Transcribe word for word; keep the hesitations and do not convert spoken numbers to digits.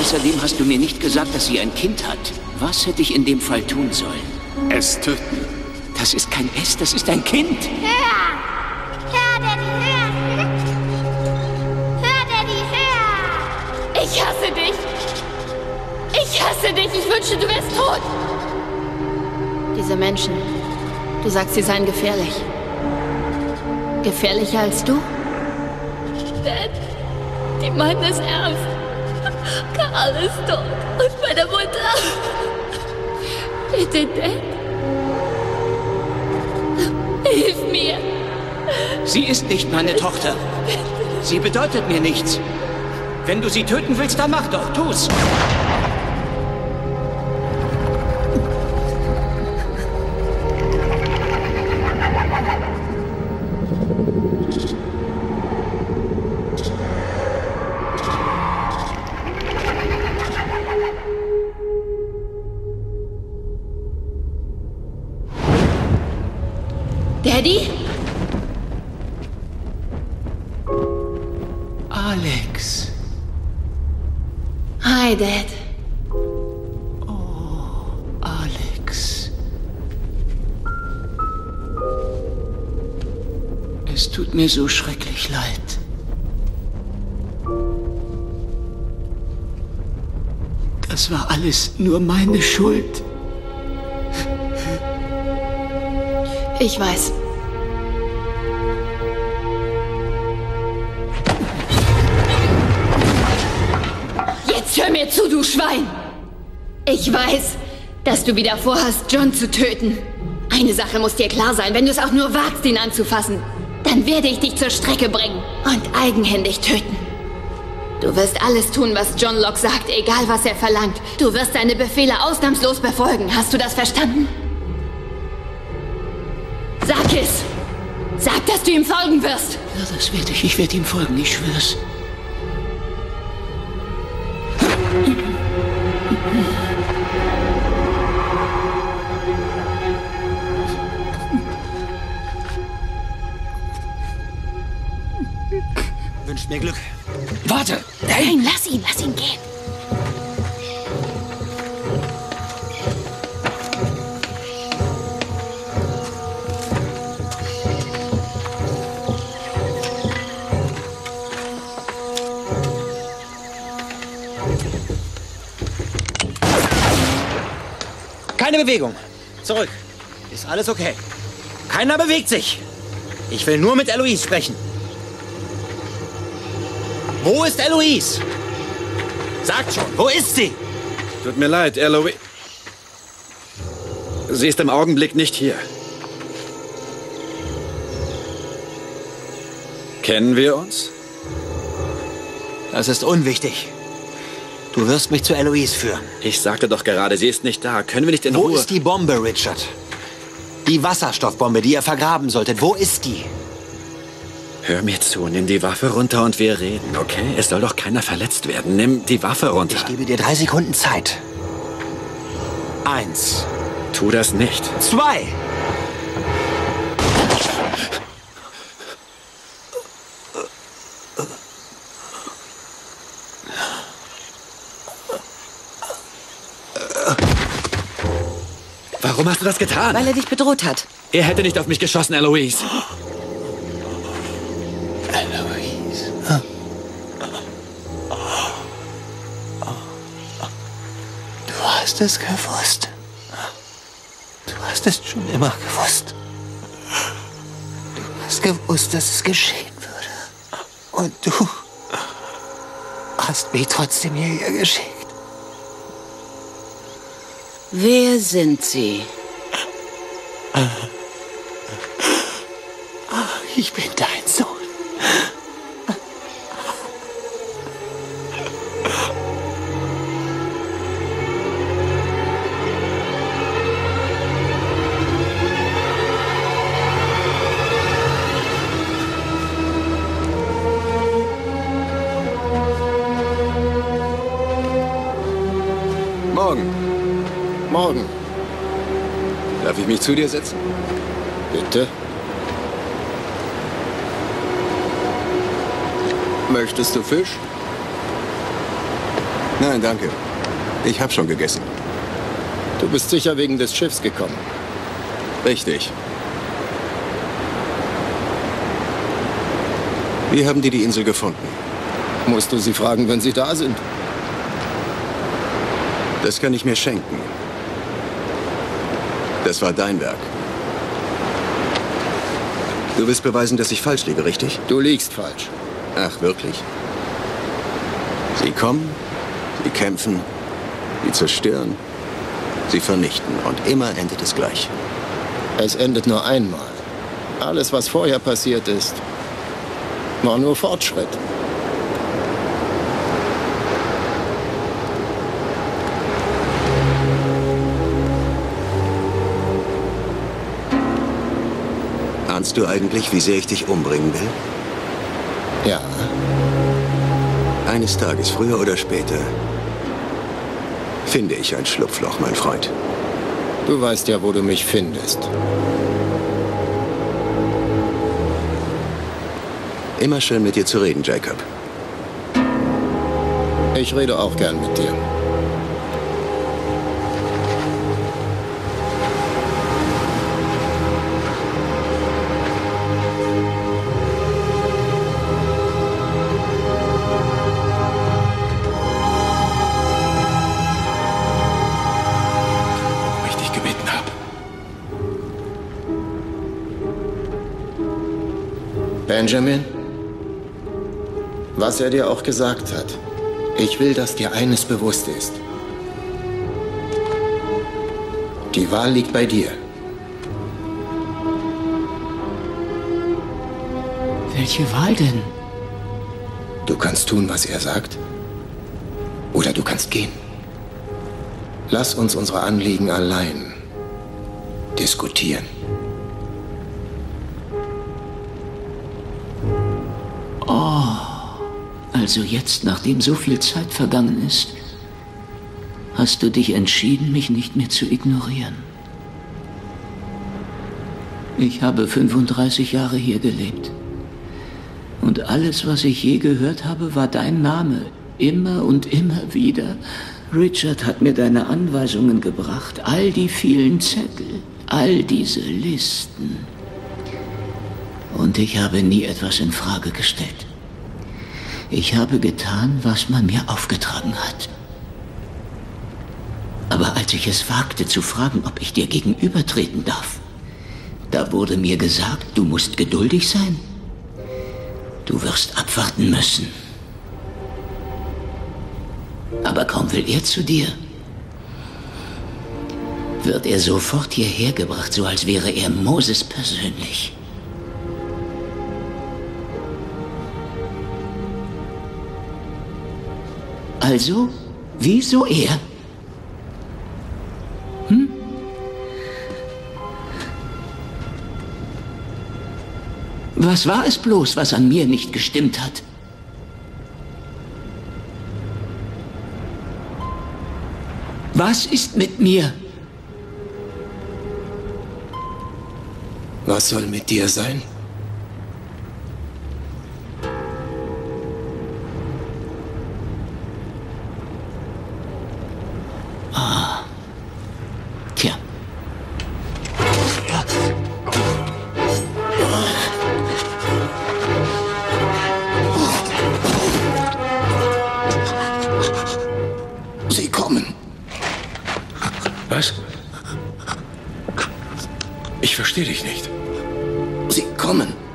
Außerdem hast du mir nicht gesagt, dass sie ein Kind hat. Was hätte ich in dem Fall tun sollen? Es töten. Das ist kein S, das ist ein Kind. Hör! Hör, Daddy, hör! Hör, Daddy, hör! Ich hasse dich! Ich hasse dich! Ich wünschte, du wärst tot! Diese Menschen, du sagst, sie seien gefährlich. Gefährlicher als du? Dad, die meinen es ernst. Karl ist tot und meine Mutter. Bitte, Dad. Hilf mir. Sie ist nicht meine Tochter. Sie bedeutet mir nichts. Wenn du sie töten willst, dann mach doch, tu's. Daddy? Alex. Hi, Dad. Oh, Alex. Es tut mir so schrecklich leid. Das war alles nur meine Schuld. Ich weiß. Jetzt hör mir zu, du Schwein! Ich weiß, dass du wieder vorhast, John zu töten. Eine Sache muss dir klar sein, wenn du es auch nur wagst, ihn anzufassen, dann werde ich dich zur Strecke bringen und eigenhändig töten. Du wirst alles tun, was John Locke sagt, egal was er verlangt. Du wirst seine Befehle ausnahmslos befolgen. Hast du das verstanden? Sag es! Sag, dass du ihm folgen wirst! Ja, das werde ich. Ich werde ihm folgen, ich schwör's. Wünscht mir Glück. Warte! Nein, lass ihn, lass ihn gehen. Keine Bewegung. Zurück. Ist alles okay. Keiner bewegt sich. Ich will nur mit Eloise sprechen. Wo ist Eloise? Sagt schon, wo ist sie? Tut mir leid, Eloise. Sie ist im Augenblick nicht hier. Kennen wir uns? Das ist unwichtig. Du wirst mich zu Eloise führen. Ich sagte doch gerade, sie ist nicht da. Können wir nicht in Wo Ruhe... ist die Bombe, Richard? Die Wasserstoffbombe, die ihr vergraben solltet. Wo ist die? Hör mir zu, nimm die Waffe runter und wir reden, okay? Es soll doch keiner verletzt werden. Nimm die Waffe runter. Ich gebe dir drei Sekunden Zeit. Eins. Tu das nicht. Zwei. Warum hast du das getan? Weil er dich bedroht hat. Er hätte nicht auf mich geschossen, Eloise. Eloise. Du hast es gewusst. Du hast es schon immer gewusst. Du hast gewusst, dass es geschehen würde. Und du hast mich trotzdem hierher geschickt. Wer sind Sie? Ich bin dein Sohn. Morgen. Morgen. Darf ich mich zu dir setzen? Bitte. Möchtest du Fisch? Nein, danke. Ich habe schon gegessen. Du bist sicher wegen des Schiffs gekommen. Richtig. Wie haben die die Insel gefunden? Musst du sie fragen, wenn sie da sind? Das kann ich mir schenken. Das war dein Werk. Du willst beweisen, dass ich falsch liege, richtig? Du liegst falsch. Ach, wirklich? Sie kommen, sie kämpfen, sie zerstören, sie vernichten. Und immer endet es gleich. Es endet nur einmal. Alles, was vorher passiert ist, war nur Fortschritt. Ahnst du eigentlich, wie sehr ich dich umbringen will? Ja. Eines Tages, früher oder später, finde ich ein Schlupfloch, mein Freund. Du weißt ja, wo du mich findest. Immer schön mit dir zu reden, Jacob. Ich rede auch gern mit dir. Warum ich dich gebeten habe. Benjamin? Was er dir auch gesagt hat. Ich will, dass dir eines bewusst ist. Die Wahl liegt bei dir. Welche Wahl denn? Du kannst tun, was er sagt. Oder du kannst gehen. Lass uns unsere Anliegen allein diskutieren. Also jetzt, nachdem so viel Zeit vergangen ist, hast du dich entschieden, mich nicht mehr zu ignorieren. Ich habe fünfunddreißig Jahre hier gelebt. Und alles, was ich je gehört habe, war dein Name. Immer und immer wieder. Richard hat mir deine Anweisungen gebracht. All die vielen Zettel. All diese Listen. Und ich habe nie etwas in Frage gestellt. Ich habe getan, was man mir aufgetragen hat. Aber als ich es wagte zu fragen, ob ich dir gegenübertreten darf, da wurde mir gesagt, du musst geduldig sein. Du wirst abwarten müssen. Aber kaum will er zu dir, wird er sofort hierher gebracht, so als wäre er Moses persönlich. Also, wieso er? Hm? Was war es bloß, was an mir nicht gestimmt hat? Was ist mit mir? Was soll mit dir sein? Tja. Sie kommen. Was? Ich verstehe dich nicht. Sie kommen.